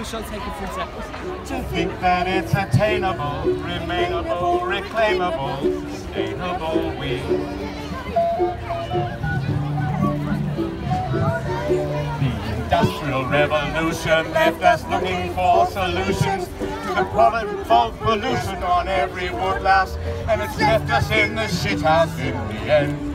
we shall take a few seconds to think that it's attainable, remainable, reclaimable, sustainable we. The Industrial Revolution left us looking for solutions to the problem of pollution on every woodlouse, and it's left us in the shithouse in the end.